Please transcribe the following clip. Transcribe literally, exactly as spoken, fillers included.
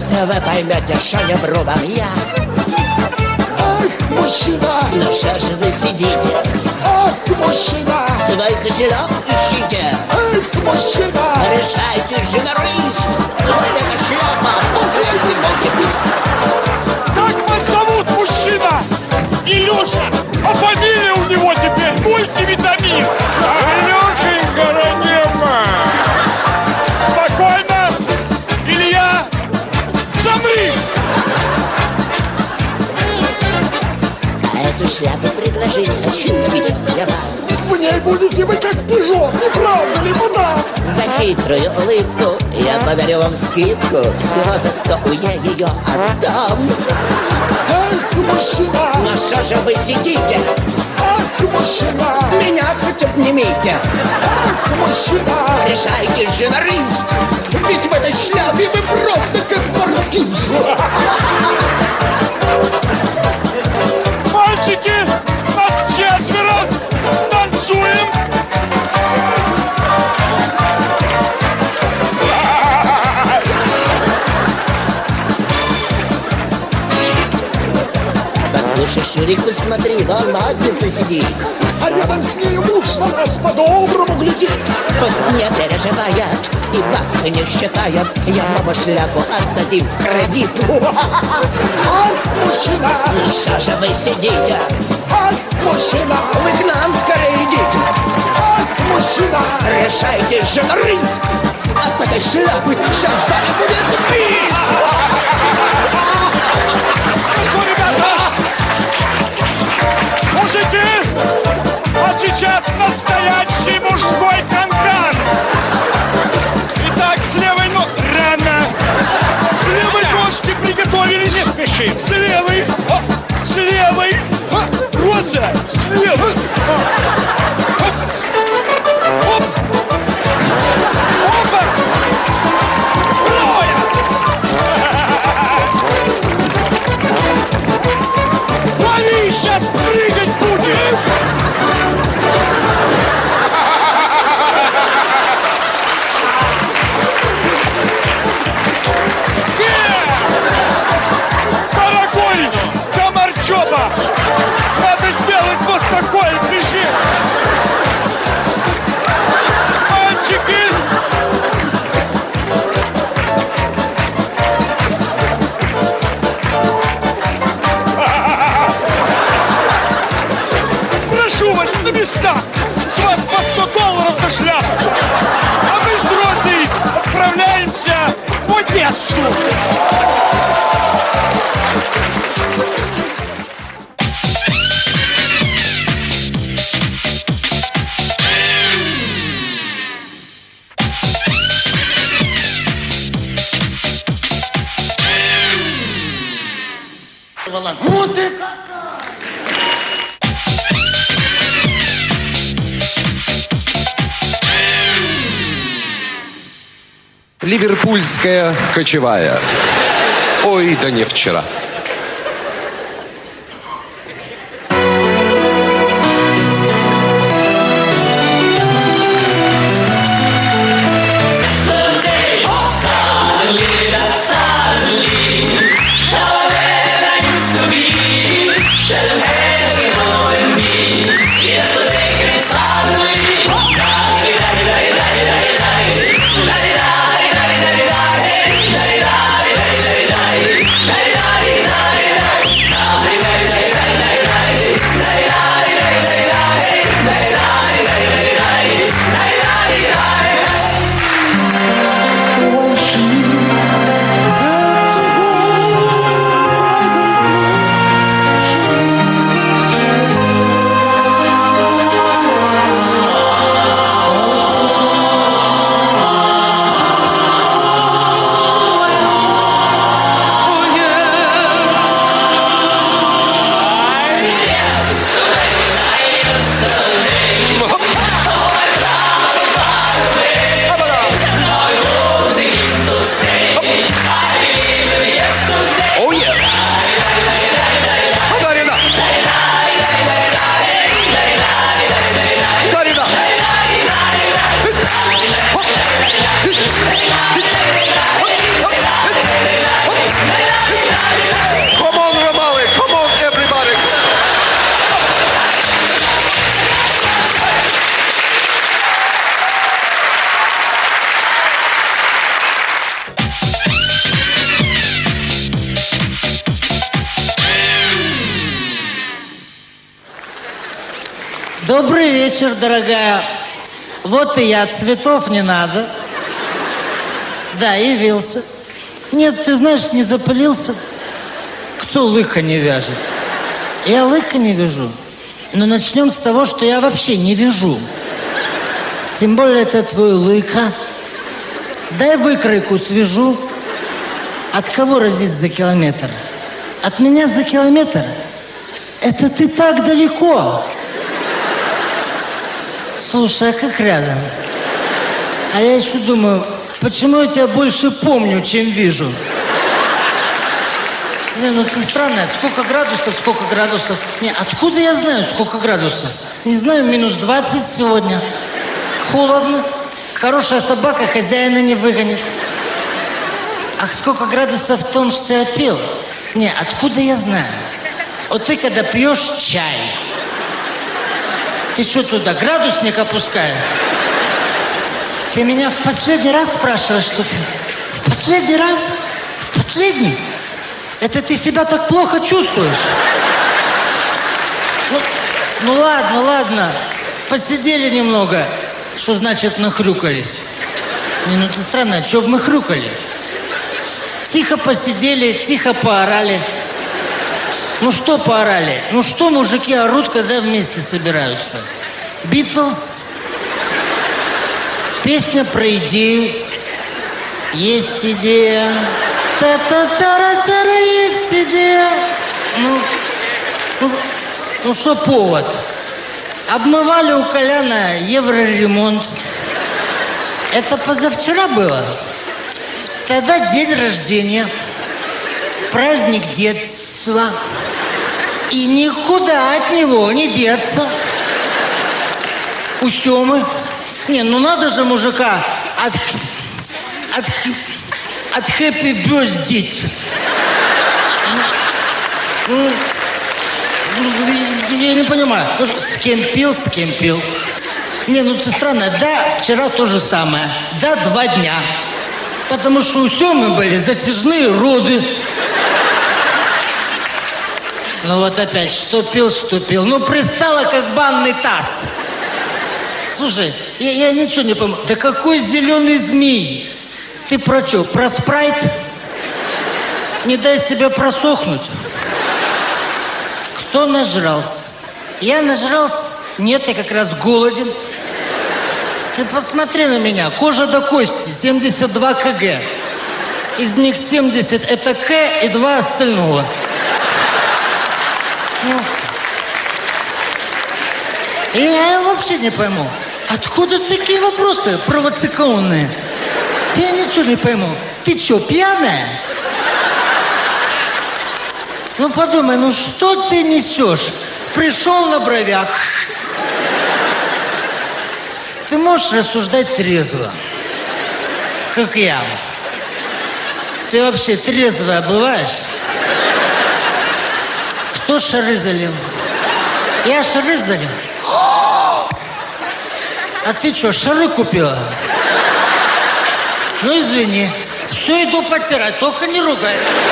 Вы поймете, что я вру вам я. Ах, мужчина! Ну что же вы сидите? Ах, мужчина! Свой кошелек ищите. Ах, мужчина! Решайте же на риск. Вот эта шляпа, последний мой риск. Как вас зовут, мужчина? Илюша! А фамилия у него теперь мультивитамин! Илюшенька Ранема! Спокойно! Илья! Замри! А эту шляпу предложить хочу сейчас я вам. В ней будете вы как пижон, не правда ли, мадам? За хитрую улыбку я подарю вам скидку. Всего за сто я ее отдам. Ах, мужчина! Ну что же вы сидите? Ах, мужчина! Меня хоть обнимите. Ах, мужчина! Решайте же на риск. Ведь в этой шляпе вы просто как маркиз. Мальчики, нас четверо! Танцуем! Послушай, Шурик, посмотри, вон модница сидит. А рядом с ней муж на нас по-доброму глядит. Пусть не переживает и баксы не считает. Я маму шляпу отдадим в кредит. Ах, мужчина! Ну что же вы сидите? Ах, мужчина! Вы к нам скорее идите. Ах, мужчина! Решайте же на риск. От этой шляпы сейчас в зале будет писк. Что, ребята? Мужики! А сейчас настоящий мужской канкан! Итак, с левой ног... Рано! С левой ножки приготовились! Не спешим! С левой! Оп, с левой! Роза! С левой! Оп! Оп! Опа! Правая! Лови! Сейчас прыгать будет! Дорогой Комарчоба! Надо сделать вот такое движение! Мальчики! Прошу вас на места! С вас по сто долларов на шляпу! А мы с Розой отправляемся в Одессу! Ну ты Ливерпульская кочевая. Ой, да не вчера. Daddy, daddy, Добрый вечер, дорогая. Вот и я, цветов не надо. Да, явился. Нет, ты знаешь, не запылился. Кто лыка не вяжет? Я лыка не вяжу. Но начнем с того, что я вообще не вяжу. Тем более это твой лыка. Дай выкройку свяжу. От кого разит за километр? От меня за километр? Это ты так далеко. Слушай, а как рядом? А я еще думаю, почему я тебя больше помню, чем вижу? Не, ну ты странная. Сколько градусов, сколько градусов? Не, откуда я знаю, сколько градусов? Не знаю, минус двадцать сегодня. Холодно. Хорошая собака хозяина не выгонит. Ах, сколько градусов в том, что я пил? Не, откуда я знаю? Вот ты, когда пьешь чай, ты что туда, градусник опускаешь? Ты меня в последний раз спрашиваешь, что ты? В последний раз? В последний? Это ты себя так плохо чувствуешь? Ну, ну ладно, ладно. Посидели немного. Что значит нахрюкались? Не, ну ты странная, что мы хрюкали? Тихо посидели, тихо поорали. Ну что поорали? Ну что мужики орут, когда вместе собираются? Битлз. Песня про идею. Есть идея. Та-та-та-ра-та-ра, есть идея. Ну, ну, ну что повод? Обмывали у Коляна евроремонт. Это позавчера было? Тогда день рождения. Праздник детства. И никуда от него не деться. У Семы. Не, ну надо же мужика от... от... от хэппи бёздить. Ну, я не понимаю. С кем пил, с кем пил. Не, ну ты странная. Да, вчера то же самое. Да, два дня. Потому что у Семы были затяжные роды. Ну вот опять, что пил, что пил. Ну пристала, как банный таз. Слушай, я, я ничего не понимаю. Да какой зеленый змей? Ты про что, про спрайт? Не дай себе просохнуть. Кто нажрался? Я нажрался? Нет, я как раз голоден. Ты посмотри на меня. Кожа до кости, семьдесят два килограмма. Из них семьдесят это К и два остального. Ну. Я вообще не пойму, откуда такие вопросы провокационные? Я ничего не пойму. Ты что, пьяная? Ну подумай, ну что ты несешь? Пришел на бровях. Ты можешь рассуждать трезво, как я. Ты вообще трезвая бываешь? Кто шары залил? Я шары залил? А ты что, шары купила? Ну извини. Все, иду потирать, только не ругайся.